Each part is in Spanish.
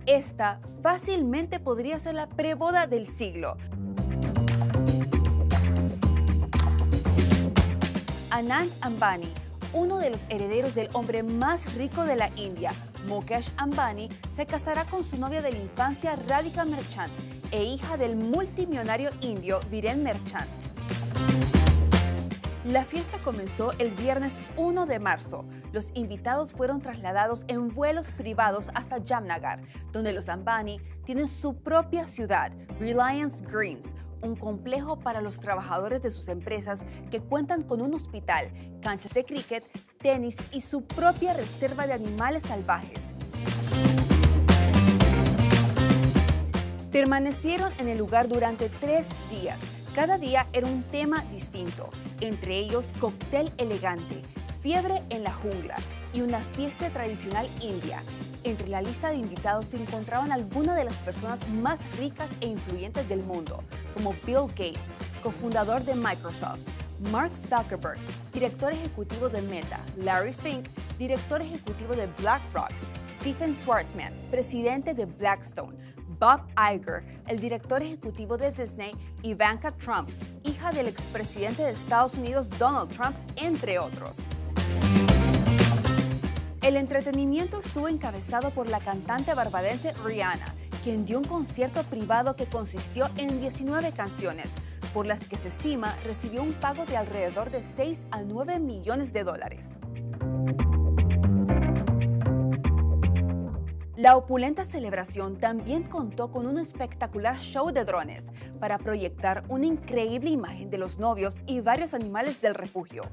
Esta fácilmente podría ser la preboda del siglo. Anand Ambani, uno de los herederos del hombre más rico de la India, Mukesh Ambani, se casará con su novia de la infancia Radhika Merchant e hija del multimillonario indio Viren Merchant. La fiesta comenzó el viernes 1 de marzo. Los invitados fueron trasladados en vuelos privados hasta Jamnagar, donde los Ambani tienen su propia ciudad, Reliance Greens, un complejo para los trabajadores de sus empresas que cuentan con un hospital, canchas de cricket, tenis y su propia reserva de animales salvajes. Permanecieron en el lugar durante 3 días. Cada día era un tema distinto, entre ellos cóctel elegante, fiebre en la jungla y una fiesta tradicional india. Entre la lista de invitados se encontraban algunas de las personas más ricas e influyentes del mundo, como Bill Gates, cofundador de Microsoft, Mark Zuckerberg, director ejecutivo de Meta, Larry Fink, director ejecutivo de BlackRock, Stephen Schwarzman, presidente de Blackstone, Bob Iger, el director ejecutivo de Disney, Ivanka Trump, hija del expresidente de Estados Unidos Donald Trump, entre otros. El entretenimiento estuvo encabezado por la cantante barbadense Rihanna, quien dio un concierto privado que consistió en 19 canciones, por las que se estima recibió un pago de alrededor de 6 a 9 millones de dólares. La opulenta celebración también contó con un espectacular show de drones para proyectar una increíble imagen de los novios y varios animales del refugio.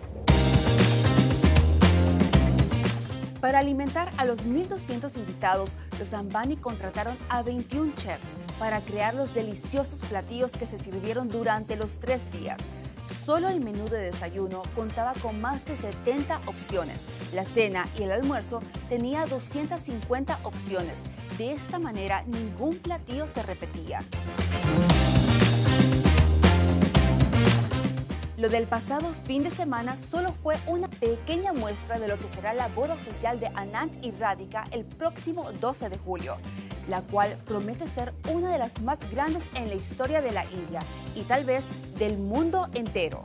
Para alimentar a los 1,200 invitados, los Ambani contrataron a 21 chefs para crear los deliciosos platillos que se sirvieron durante los 3 días. Solo el menú de desayuno contaba con más de 70 opciones. La cena y el almuerzo tenía 250 opciones. De esta manera, ningún platillo se repetía. Lo del pasado fin de semana solo fue una pequeña muestra de lo que será la boda oficial de Anand y Radhika el próximo 12 de julio, la cual promete ser una de las más grandes en la historia de la India y tal vez del mundo entero.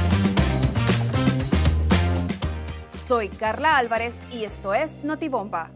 Soy Carla Álvarez y esto es Notibomba.